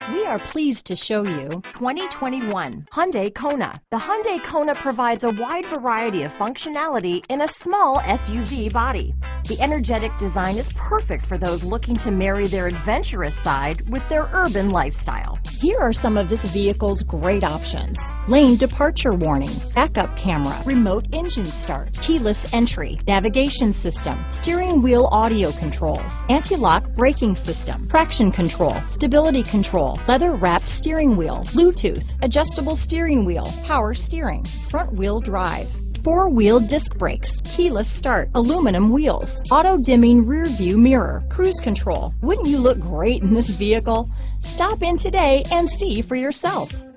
We are pleased to show you 2021 Hyundai Kona. The Hyundai Kona provides a wide variety of functionality in a small SUV body. The energetic design is perfect for those looking to marry their adventurous side with their urban lifestyle. Here are some of this vehicle's great options: lane departure warning, backup camera, remote engine start, keyless entry, navigation system, steering wheel audio controls, anti-lock braking system, traction control, stability control, leather-wrapped steering wheel, Bluetooth, adjustable steering wheel, power steering, front-wheel drive, four-wheel disc brakes, keyless start, aluminum wheels, auto-dimming rear-view mirror, cruise control. Wouldn't you look great in this vehicle? Stop in today and see for yourself.